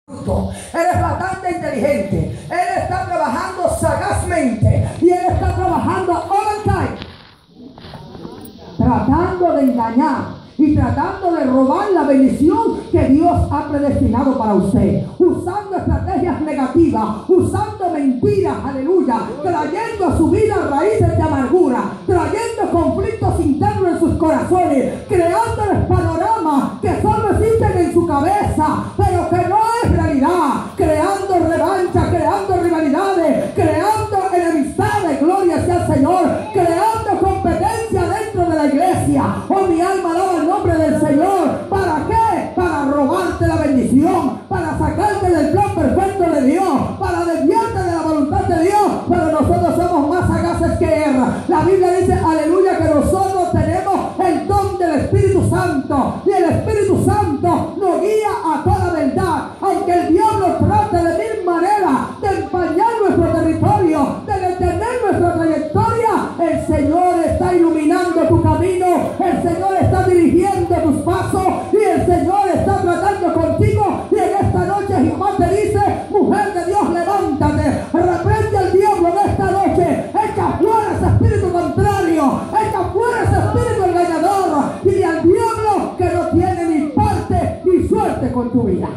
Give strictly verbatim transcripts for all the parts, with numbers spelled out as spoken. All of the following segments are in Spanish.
Él es bastante inteligente. Él está trabajando sagazmente y él está trabajando overtime, tratando de engañar y tratando de robar la bendición que Dios ha predestinado para usted, usando estrategias negativas, usando mentiras, aleluya, trayendo a su vida raíces de amargura, trayendo conflictos internos en sus corazones, creándoles panoramas que solo existen en su cabeza, pero que no es realidad, creando revancha, creando rivalidades, creando enemistades, gloria sea al Señor, creando competencia dentro de la iglesia. Oh, mi alma alaba el nombre del Señor. ¿Para qué? Para robarte la bendición, para sacarte del plan perfecto de Dios, para desviarte de la voluntad de Dios. Pero nosotros somos más sagaces que Él. La Biblia dice, aleluya, que nosotros tenemos el don del Espíritu Santo, y el Espíritu Santo nos guía a toda verdad. Aunque el diablo trate de mil maneras de empañar nuestro territorio, de detener nuestra trayectoria, el Señor está iluminando tu camino, el Señor está dirigiendo tus pasos, y el Señor está tratando contigo. Y en esta noche Jehová te dice, mujer de Dios, levántate, reprende al diablo en esta noche, echa fuera ese espíritu contrario, echa fuera ese espíritu engañador, y al diablo que no tiene ni parte ni suerte con tu vida.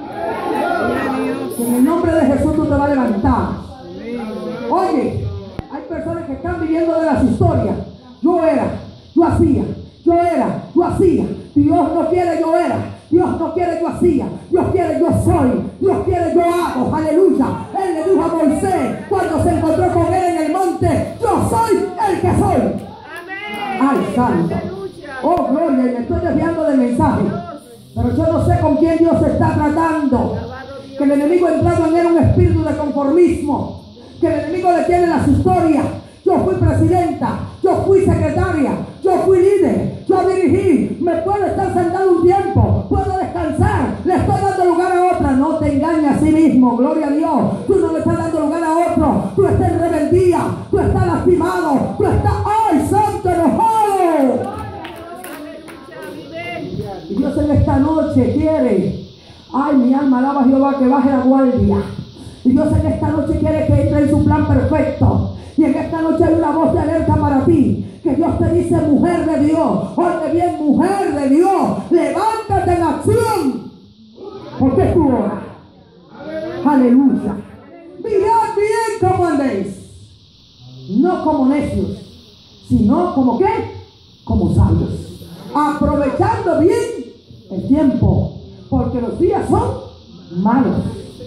En el nombre de Jesús tú te vas a levantar. Oye, hay personas que están viviendo de las historias. Yo era, yo hacía, yo era, yo hacía. Dios no quiere, yo era. Dios no quiere, yo hacía. Dios quiere, yo soy. Dios quiere, yo hago. Aleluya. Él le dijo a Moisés cuando se encontró con él en el monte, yo soy el que soy. Amén. Ay, santo. Oh, gloria, y me estoy desviando del mensaje. Pero yo no sé con quién Dios está tratando. Que el enemigo ha entrado en él un espíritu de conformismo. Que el enemigo le tiene las historias. Yo fui presidenta, yo fui secretaria, yo fui líder, yo dirigí, me puedo estar sentado un tiempo, puedo descansar, le estoy dando lugar a otra. No te engañes a sí mismo, gloria a Dios. Tú no le estás dando lugar a otro, tú estás en rebeldía, tú estás lastimado, tú estás, ¡ay, santo, enojado! Y Dios en esta noche quiere, ay, mi alma alaba a Jehová, que baje la guardia. Y Dios en esta noche quiere que entre en su plan perfecto. Y en esta noche hay una voz de alerta para ti, que Dios te dice, mujer de Dios, oye bien, mujer de Dios, levántate en acción, porque es tu hora. Aleluya. Mirad bien cómo andéis, no como necios, sino como ¿qué? Como sabios, aprovechando bien el tiempo, porque los días son malos.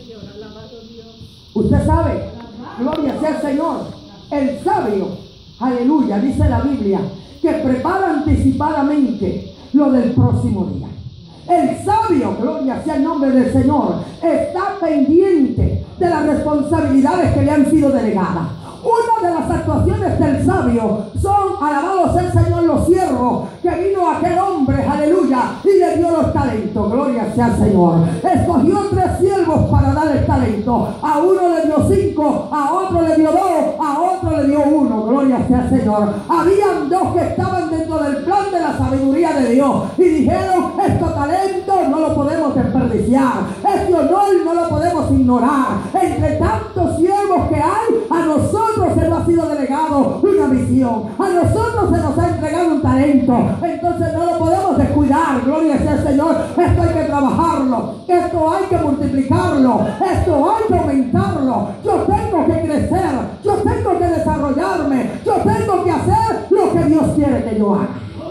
Usted sabe, gloria sea al Señor. El sabio, aleluya, dice la Biblia, que prepara anticipadamente lo del próximo día. El sabio, gloria sea el nombre del Señor, está pendiente de las responsabilidades que le han sido delegadas. Una de las actuaciones del sabio son, alabados el Señor, los siervos, que vino aquel hombre, aleluya, y le dio los talentos, gloria sea al Señor. Escogió tres siervos para dar el talento. A uno le dio cinco, a otro le dio dos, a otro le dio uno, gloria sea al Señor. Habían dos que estaban dentro del plan de la sabiduría de Dios y dijeron, estos talentos no lo podemos desperdiciar, este honor no lo podemos ignorar. Entre tantos siervos que hay, a nosotros se nos ha sido delegado una misión, a nosotros se nos ha entregado un talento, entonces no lo podemos descuidar, gloria sea al Señor. Esto hay que trabajarlo, esto hay que multiplicarlo, esto hay que aumentarlo. Yo tengo que crecer, yo tengo que desarrollarme, yo tengo que hacer lo que Dios quiere que yo haga.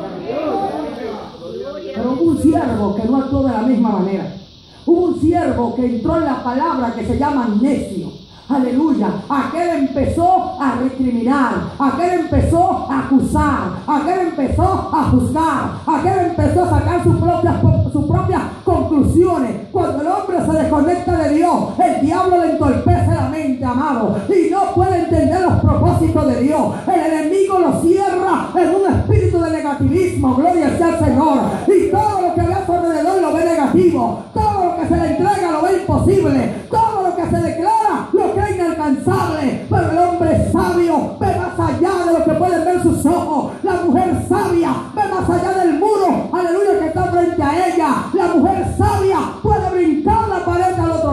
Pero hubo un siervo que no actuó de la misma manera. Hubo un siervo que entró en la palabra que se llama necio. Aleluya. Aquel empezó a recriminar, aquel empezó a acusar, aquel empezó a juzgar, aquel empezó a sacar sus propias, sus propias conclusiones. Cuando el hombre se desconecta de Dios, el diablo le entorpece la mente, amado, y no puede entender los propósitos de Dios. El enemigo lo cierra en un espíritu de negativismo, gloria sea al Señor, y todo lo que ve a su alrededor lo ve negativo, todo lo que se le entrega lo ve imposible, todo lo que se declara lo cree inalcanzable. Pero el hombre sabio ve más allá de lo que pueden ver sus ojos. La mujer sabia ve más allá del muro, aleluya, que está frente a ella. La mujer sabia puede brincar la pared al otro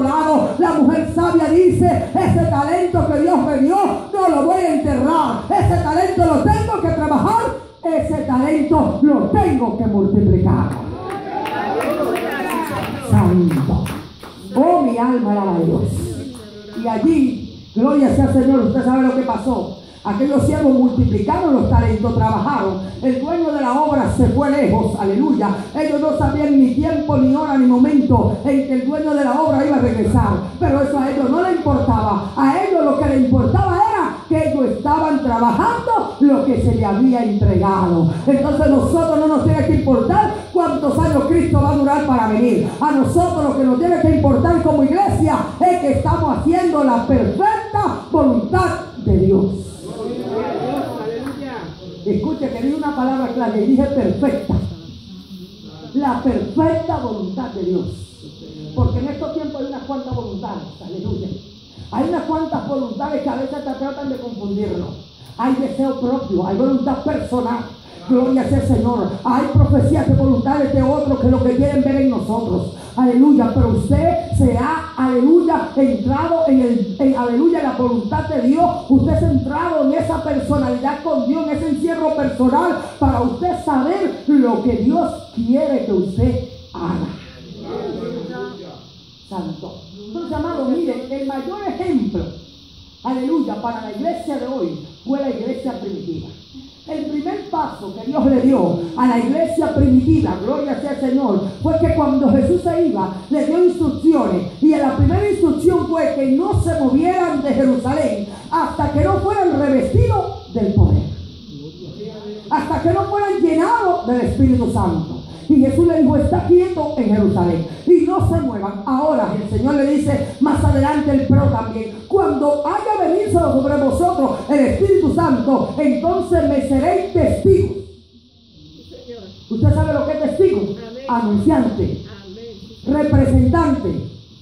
le dice, ese talento que Dios me dio, no lo voy a enterrar. Ese talento lo tengo que trabajar. Ese talento lo tengo que multiplicar. Santo. Oh, mi alma alaba a Dios. Y allí, gloria sea al Señor, usted sabe lo que pasó. Aquellos siervos multiplicaron los talentos, trabajaron. El dueño de la obra se fue lejos, aleluya. Ellos no sabían ni tiempo, ni hora, ni momento en que el dueño de la obra iba a regresar. Pero eso a ellos no les importaba. A ellos lo que les importaba era que ellos estaban trabajando lo que se le había entregado. Entonces nosotros no nos tiene que importar cuántos años Cristo va a durar para venir. A nosotros lo que nos tiene que importar como iglesia es que estamos haciendo la perfecta voluntad de Dios. Escuche que dije una palabra clave y dije perfecta. La perfecta voluntad de Dios. Porque en estos tiempos hay unas cuantas voluntades, aleluya. Hay unas cuantas voluntades que a veces te tratan de confundirnos. Hay deseo propio, hay voluntad personal. Gloria sea el Señor. Hay profecías de voluntades de otros que lo que quieren ver en nosotros. Aleluya. Pero usted se ha, aleluya, entrado en el, en, aleluya, la voluntad de Dios. Usted se ha entrado en esa personalidad con Dios, en ese encierro personal, para usted saber lo que Dios quiere que usted haga. Santo. Entonces, amado, mire, el mayor ejemplo, aleluya, para la iglesia de hoy fue la iglesia primitiva. El primer paso que Dios le dio a la iglesia primitiva, gloria sea el Señor, fue que cuando Jesús se iba, le dio instrucciones. Y la primera instrucción fue que no se movieran de Jerusalén hasta que no fueran revestidos del poder. Hasta que no fueran llenados del Espíritu Santo. Y Jesús le dijo, está quieto en Jerusalén y no se muevan. Ahora el Señor le dice más adelante el pero también, cuando haya venido sobre vosotros el Espíritu Santo, entonces me seréis testigos. ¿Usted sabe lo que es testigo? Amén. Anunciante. Amén. Representante.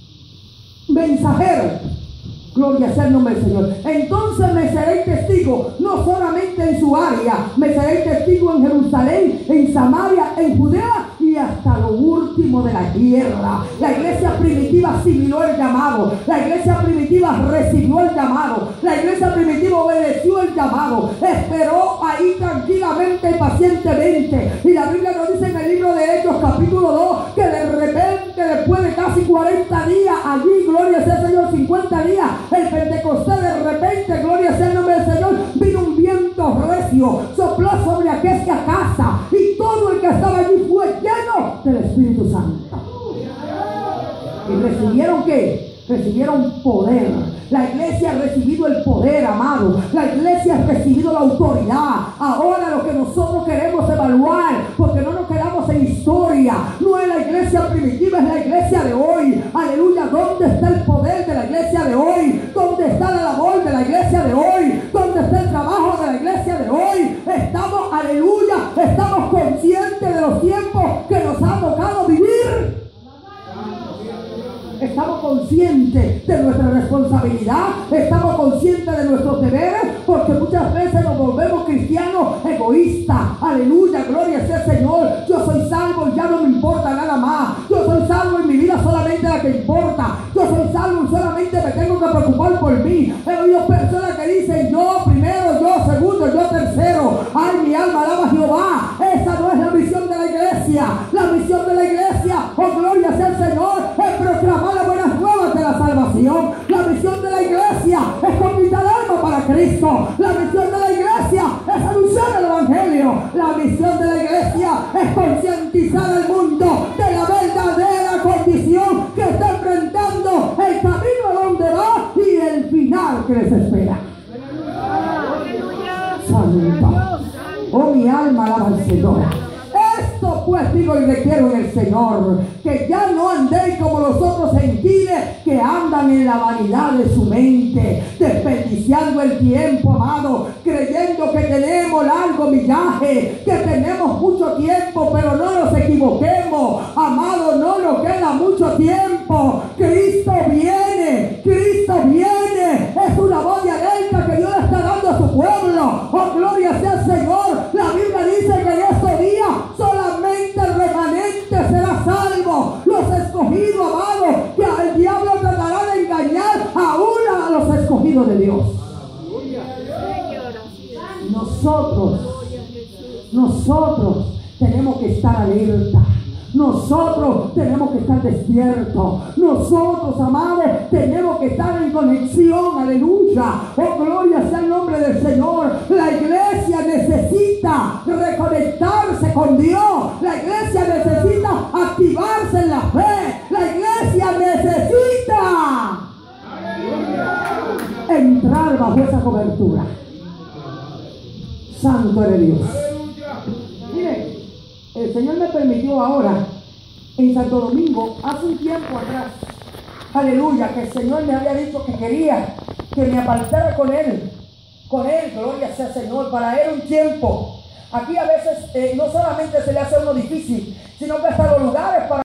Mensajero. Gloria sea el nombre del Señor. Entonces me seréis testigo, no solamente en su área, me seréis testigo en Jerusalén, en Samaria, en Judea y hasta lo último de la tierra. La iglesia primitiva asimiló el llamado. La iglesia primitiva recibió el llamado. La iglesia primitiva obedeció el llamado. Esperó ahí tranquilamente y pacientemente. Y la Biblia nos dice en el libro de Hechos capítulo dos que de repente, después de casi cuarenta días allí, gloria sea el Señor, cincuenta días, el Pentecostés, de repente, gloria sea el nombre del Señor, vino un viento recio, sopló sobre aquella casa y todo el que estaba allí fue lleno del Espíritu Santo. ¿Y recibieron qué? Recibieron poder. La iglesia ha recibido el poder, amado. La iglesia ha recibido la autoridad. Ahora lo que nosotros queremos evaluar, porque no nos quedamos en historia, no es la iglesia primitiva, es la iglesia de hoy. Aleluya. ¿Dónde está el poder de la iglesia de hoy? ¿Dónde está la labor de la iglesia de hoy? ¿Dónde está el trabajo de la iglesia de hoy? Estamos, aleluya, estamos conscientes de los tiempos que nos ha tocado vivir. Estamos conscientes de nuestra responsabilidad, estamos conscientes de nuestros deberes, porque muchas veces nos volvemos cristianos egoístas. Aleluya, gloria sea el Señor. Yo soy salvo y ya no me importa nada más. Yo soy salvo y mi vida solamente la que importa. Yo soy salvo y solamente me tengo que preocupar por mí. He oído personas que dicen yo primero, yo segundo, yo tercero. Ay, mi alma alaba a Jehová. Esa no es la misión de la iglesia. La misión de la iglesia, oh gloria sea el Señor, es proclamar las buenas nuevas de la salvación. La misión de la iglesia es conquistar alma para Cristo. La misión de la iglesia es anunciar el evangelio. La misión de la iglesia es concientizar al mundo de la verdadera condición que está enfrentando, el camino a donde va y el final que les espera. Santo. Oh, mi alma alaba al Señor. Esto pues digo y requiero en el Señor, que ya no andéis como los otros gentiles que andan en la vanidad de su mente, desperdiciando el tiempo, amado, creyendo que tenemos largo millaje, que tenemos mucho tiempo, pero no nos equivoquemos, amado, no nos queda mucho tiempo. Cristo viene, Cristo viene, es una voz de alerta que Dios le está dando a su pueblo. Oh, gloria sea el Señor. La Biblia dice que en estos días solamente el remanente será salvo. Los escogidos, amados, que el diablo tratará de engañar aún nacido de Dios. Nosotros, nosotros tenemos que estar alerta. Nosotros tenemos que estar despiertos. Nosotros, amados, tenemos que estar en conexión. Aleluya. Oh, gloria sea el nombre del Señor. La iglesia necesita reconectarse con Dios. La iglesia necesita activarse en la fe. La iglesia necesita entrar bajo esa cobertura. Santo eres Dios. Mire, el Señor me permitió ahora en Santo Domingo, hace un tiempo atrás, aleluya, que el Señor me había dicho que quería que me apartara con Él, con Él, gloria sea Señor, para Él un tiempo. Aquí a veces eh, no solamente se le hace a uno difícil, sino que hasta los lugares para